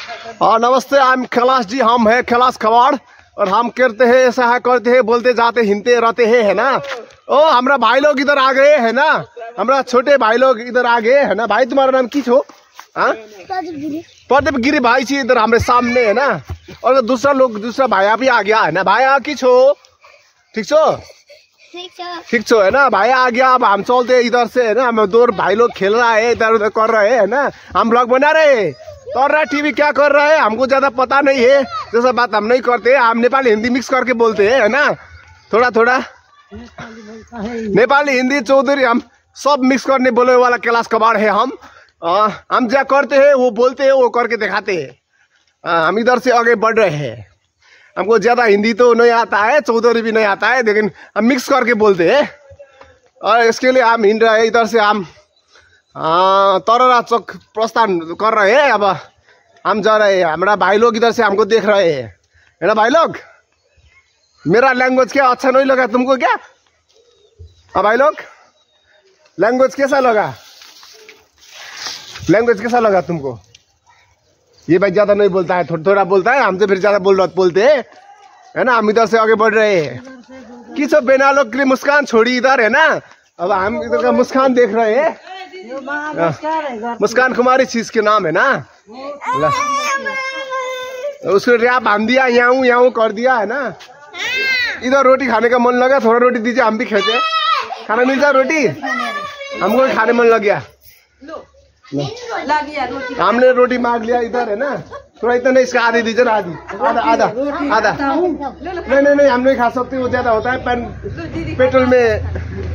नमस्ते, I am Kailash ji. हम है कैलाश कबाड़ और हम करते हैं ऐसा है, करते हैं, बोलते जाते हिंदते रहते हैं, है ना। ओ हमारा भाई लोग इधर आ गए है ना, हमारा छोटे भाई लोग इधर आ गए है ना। भाई तुम्हारा नाम की छो? प्रदीप गिरी भाई छी इधर हमारे सामने है ना। और दूसरा भाई भी आ गया है ना। भाई की छो? ठीक छो? ठीक छो है ना। भाई आ गया। अब हम चलते इधर से है ना। हम दो भाई लोग खेल रहा है, इधर उधर कर रहे है ना। हम ब्लॉग बना रहे तो टीवी क्या कर रहा है हमको ज्यादा पता नहीं है, जैसा बात हम नहीं करते। हम नेपाली हिंदी मिक्स करके बोलते हैं है ना, थोड़ा थोड़ा नेपाली हिंदी चौधरी हम सब मिक्स करने बोले वाला कैलाश कबाड़ है। हम क्या करते हैं वो बोलते हैं, वो करके दिखाते हैं। हम इधर से आगे बढ़ रहे हैं। हमको ज्यादा हिंदी तो नहीं आता है, चौधरी भी नहीं आता है, लेकिन हम मिक्स करके बोलते हैं। और इसके लिए हम हिंड रहे हैं। इधर से हम तररा चौक प्रस्थान कर रहे हैं। अब हम जा रहे हैं। हमारा भाई लोग इधर से हमको देख रहे हैं है ना। भाई लोग मेरा लैंग्वेज क्या अच्छा नहीं लगा तुमको क्या? भाई लोग लैंग्वेज कैसा लगा? लैंग्वेज कैसा लगा तुमको? ये भाई ज्यादा नहीं बोलता है, थोड़ा थोड़ा बोलता है, हमसे फिर ज्यादा बोलते है ना। हम इधर से आगे बढ़ रहे हैं। कि सब बेना लोग के लिए मुस्कान छोड़ी इधर है ना। अब हम इधर का मुस्कान देख रहे हैं। मुस्कान कुमारी चीज के नाम है ना। उसको रैप हम दिया, यहाँ कर दिया है ना। इधर रोटी खाने का मन लगा, थोड़ा रोटी दीजिए, हम भी खेते। खाना मिलता रोटी? हमको खाने मन लग गया। हमने रोटी मांग लिया इधर है ना। थोड़ा इतना नहीं, इसका आधी दीजिए ना। आधा नहीं हम नहीं खा सकते, वो ज्यादा होता है पेट्रोल में।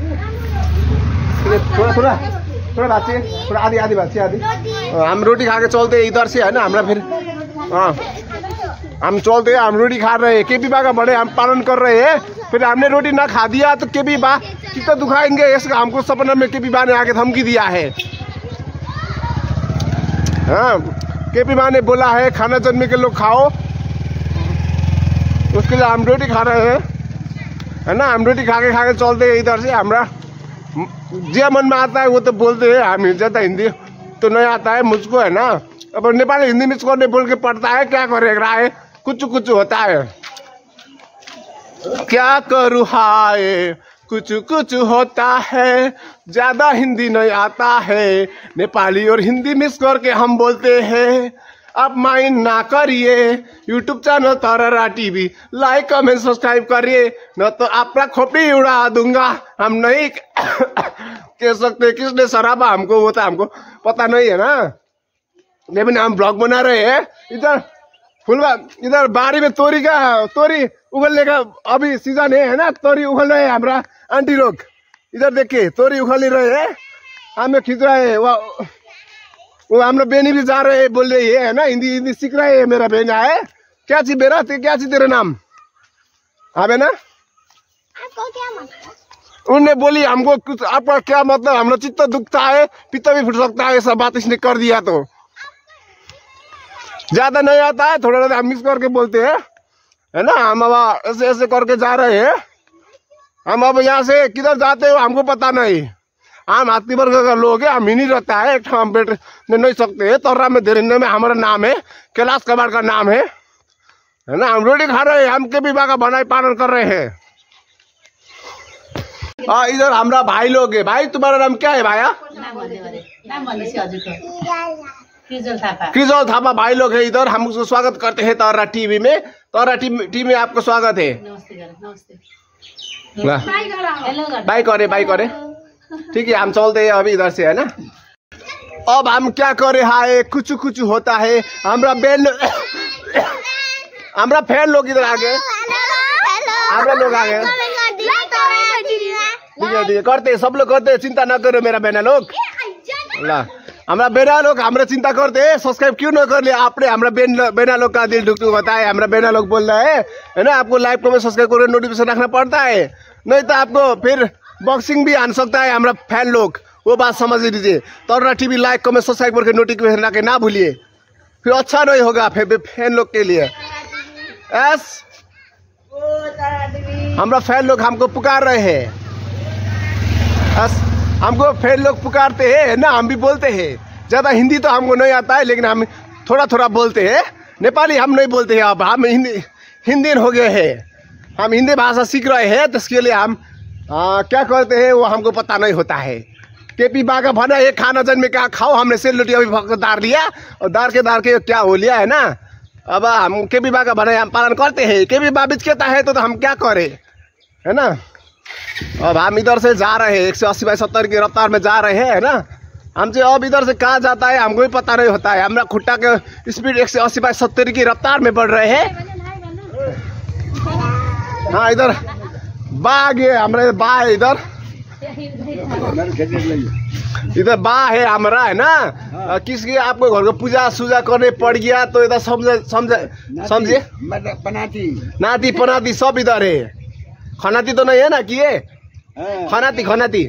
थोड़ा बात चाहिए, थोड़ा आधी बात चाहिए। हम रोटी खा के चलते इधर से है ना। हमारा फिर हम चलते हम रोटी खा रहे हैं। केपी बा का बड़े हम पालन कर रहे हैं। फिर हमने रोटी ना खा दिया तो केपी बा कितना दुखाएंगे। इसका हमको सपना में केपी बा ने आके धमकी दिया है। केपी बा ने बोला है खाना जन्मे के लोग खाओ, उसके लिए हम रोटी खा रहे हैं है ना। हम रोटी खा के चलते हैं इधर से। हमारा जो मन में आता है वो तो बोलते हैं। हम ज्यादा हिंदी तो नहीं आता है मुझको है ना। अब नेपाली हिंदी में इसको नहीं बोल के पड़ता है, क्या करेगा है, कुछ होता है। क्या करूँ हाय, कुछ होता है। ज्यादा हिंदी नहीं आता है, नेपाली और हिंदी मिक्स करके हम बोलते हैं। आप माइंड ना करिए, YouTube channel Tarra TV like comment subscribe करिए, न तो आपका खोपड़ी उड़ा दूंगा। हम नहीं कह सकते किसने शराबा हमको, वो तो हमको पता नहीं है ना। लेकिन हम ब्लॉग बना रहे हैं। इधर बारी में तोरी उगलने का अभी सीजन है ना। तोरी उगल रहे हैं हमारा आंटी लोग। इधर देखिए तोरी उगल रहे हैं, हमें खींच रहे हैं। वो हम लोग बेनी भी जा रहे हैं, बोल रही है ना। हिंदी सीख रहे हैं। मेरा बहन है क्या चीज मेरा, क्या चीज तेरा नाम? हाँ बेना, उनने बोली हमको कुछ आपका क्या मतलब, हम लोग चित्त दुखता है, पित्त भी फूट सकता है। ऐसा बात इसने कर दिया तो ज्यादा नहीं आता है, थोड़ा थोड़ा मिक्स करके बोलते हैं है ना। हम अब ऐसे करके जा रहे हैं। हम अब यहाँ से किधर जाते हो हमको पता नहीं। हम हाथी वर्ग का लोग है, हम ही नहीं रहता है। एक हम बैठ नहीं सकते है। तर्रा में देरिंदा में हमारा नाम है, कैलाश कबाड़ का नाम है ना। हम रोटी खा रहे हैं, हम के भी का बनाई पालन कर रहे हैं। इधर हमारा भाई लोग है। भाई तुम्हारा नाम क्या है भाया? क्रिजल थापा भाई लोग है इधर। हम उसको स्वागत करते हैं तररा टीवी में। तररा टीवी में आपको स्वागत है। बाय करे ठीक है। हम चलते हैं अभी इधर से है ना। अब हम क्या करे हाय, कुछ होता है। हमारा फैन लोग इधर आ गए, हमारा लोग आ गए। करते सब लोग करते, चिंता न करो मेरा बहना लोग। हमारा बेना लोग हमारा चिंता करते हैं, सब्सक्राइब क्यों न कर लिया आपने? हमारा बेना लोग का दिल दुख होता है। हमारा बेना लोग बोल रहा है ना। आपको लाइव को में सब्सक्राइब करके नोटिफिकेशन रखना पड़ता है, नहीं तो आपको फिर बॉक्सिंग भी आन सकता है हमारा फैन लोग। वो बात समझ लीजिए। Tarra TV like comment subscribe करके नोटिफिकेशन रखे ना भूलिए, फिर अच्छा नहीं होगा फैन लोग के लिए। हमारा फैन लोग हमको पुकार रहे हैं। हमको फैन लोग पुकारते हैं ना। हम भी बोलते हैं। ज्यादा हिंदी तो हमको नहीं आता है, लेकिन हम थोड़ा थोड़ा बोलते हैं, नेपाली हम नहीं बोलते हैं। अब हम हिंदी हो गए हैं, हम हिंदी भाषा सीख रहे हैं, तो इसके लिए हम क्या करते हैं वो हमको पता नहीं होता है। केपी बा का भना ये खाना जन्मे क्या खाओ, हमने सेलरोटी अभी भक्त दार लिया और दार के क्या हो लिया है ना। अब हम केपी बा का भना हम पालन करते हैं। केपी बा बीच कहता है तो हम क्या करें, है ना। अब हम इधर से जा रहे हैं 180/70 की रफ्तार में जा रहे हैं, है ना। हमसे अब इधर से कहाँ जाता है हमको भी पता नहीं होता है। हमारा खुट्टा के स्पीड 180/70 की रफ्तार में बढ़ रहे हैं। हाँ इधर बा गए हमारे, बा है इधर बा है हमारा, है ना। किसकी आपको घर को पूजा सूजा करने पड़ गया तो इधर समझे नाती पनाती सब इधर है। खनाती तो नहीं है ना, किए खनाती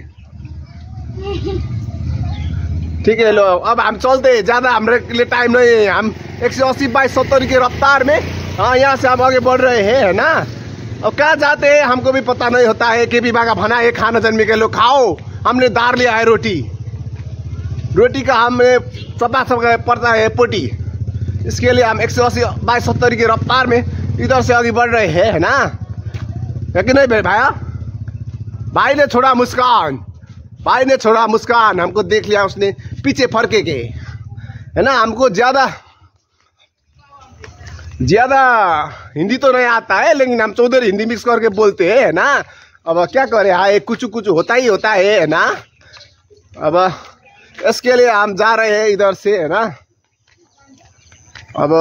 ठीक है। लो अब हम चलते हैं, ज़्यादा हमारे लिए टाइम नहीं है। हम 180/70 की रफ्तार में यहाँ से हम आगे बढ़ रहे हैं, है ना। अब कहाँ जाते हैं हमको भी पता नहीं होता है। केपी बा का भना है खाना जन्मे के लोग खाओ, हमने दार लिया है रोटी का हमें सब पड़ता है पोटी। इसके लिए हम 180/70 की रफ्तार में इधर से आगे बढ़ रहे हैं, है ना। है कि नहीं भाई? भाई ने छोड़ा मुस्कान, हमको देख लिया उसने पीछे फरके के, है ना। हमको ज्यादा हिंदी तो नहीं आता है, लेकिन हम चौधरी हिंदी मिक्स करके बोलते हैं, है ना। अब क्या करें, हाँ कुछ होता ही होता है ना। अब इसके लिए हम जा रहे हैं इधर से, है ना। अब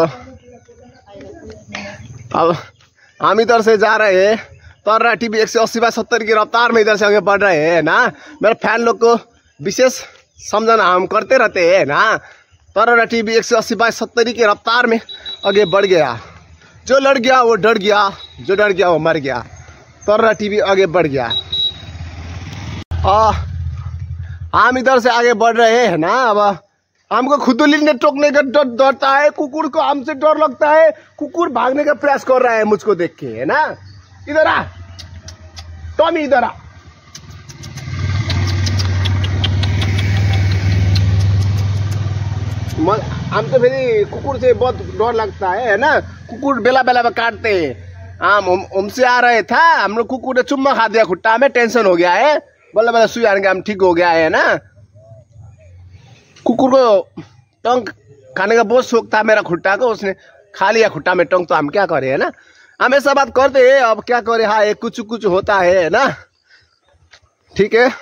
हम इधर से जा रहे हैं तर्रा टीवी 180/70 की रफ्तार में इधर से आगे बढ़ रहे हैं ना। मेरे फैन लोग को विशेष समझना हम करते रहते हैं ना। तर्रा टीवी 180/70 की रफ्तार में आगे बढ़ गया। जो लड़ गया वो डर गया, जो डर गया वो मर गया। तर्रा टीवी आगे बढ़ गया। हम इधर से आगे बढ़ रहे हैं ना। अब हमको खुदुली ने टोकने का डरता है, कुकुर को हमसे डर लगता है। कुकुर भागने का प्रयास कर रहा है मुझको देख के, है ना। इधर आ टॉमी, इधर आ। हम तो फिर कुकुर से बहुत डर लगता है ना। कुकुर बेला में काटते हैं। हम हमसे आ रहे था, हम लोग कुकुर ने चुम्मा खा दिया खुट्टा में, टेंशन हो गया है। बल्ला सुई आने का हम ठीक हो गया है ना। कुकुर को टंग खाने का बहुत शौक था मेरा खुट्टा को, उसने खा लिया खुट्टा में टंग, तो हम क्या करें, है ना। हम ऐसा बात करते हैं, अब क्या करें। हाँ ये कुछ होता है ना। ठीक है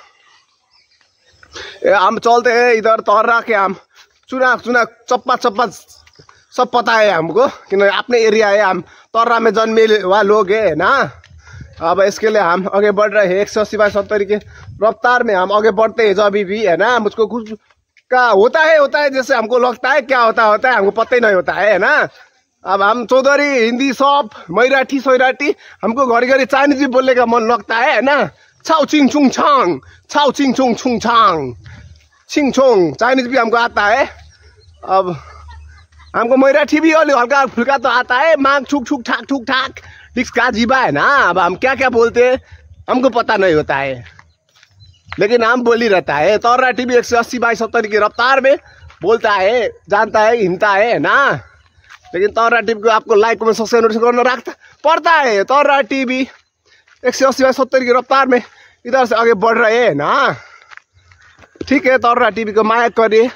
हम चलते हैं इधर तर्रा के। हम चुना चप्पा सब पता है हमको, कि अपने एरिया है। हम तर्रा में जन्मे हुआ लोग है ना। अब इसके लिए हम आगे बढ़ रहे हैं 180/70 के रफ्तार में हम आगे बढ़ते हैं जब भी, है ना। मुझको कुछ का होता है जैसे हमको लगता है, क्या होता है हमको पता ही नहीं होता है ना। अब हम चौधरी हिंदी सब मैराठी सैराठी, हमको घरी चाइनीज भी बोलने का मन लगता है ना। छाओ चिंग चुंग छांग, छाओ चिंग चुंग छुंग छांग, छिंग छोंग चाइनीज भी हमको आता है। अब हमको मैराठी भी हल्का फुल्का तो आता है। मांग छुक ठुक ठाक का जीवा है ना। अब हम क्या बोलते हैं हमको पता नहीं होता है, लेकिन हम बोल ही रहता है। तर्रा टीवी 180/70 की रफ्तार में बोलता है, जानता है, हिंता है ना। लेकिन तर्रा टीवी को आपको लाइक में सब्सक्राइब नोटिस करना रखता पड़ता है। तर्रा टीवी 180/70 की रफ्तार में इधर से आगे बढ़ रहे हैं ना। ठीक है तर्रा टीवी को माया करिए,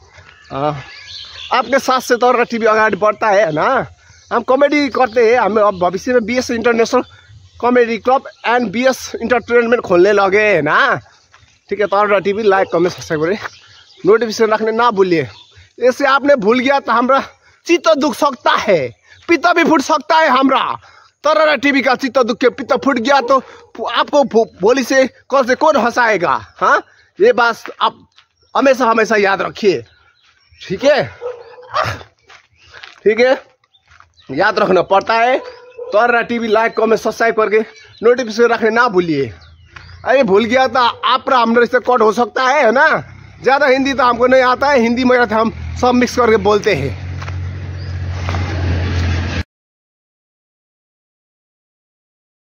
आपके साथ से तर्रा टीवी आगे बढ़ता है ना। हम कॉमेडी करते हैं, हम अब भविष्य में BS international comedy club and BS entertainment खोलने लगे है ना। ठीक है Tarra TV like comment subscribe करें, नोटिफिकेशन रखने ना भूलिए। ऐसे आपने भूल गया तो हमारा चित्त दुख सकता है, पिता भी फूट सकता है हमारा। तर्रा टीवी का चित्त दुख के पिता फूट गया तो आपको भोली से कल से कौन हंसाएगा। हाँ ये बात आप हमेशा याद रखिए। ठीक है याद रखना पड़ता है। Tarra TV like comment subscribe करके नोटिफिकेशन रखने ना भूलिए। अरे भूल गया तो आप हमारे रिश्ते कट हो सकता है ना। ज़्यादा हिंदी तो हमको नहीं आता है, हिंदी में हम सब मिक्स करके बोलते हैं।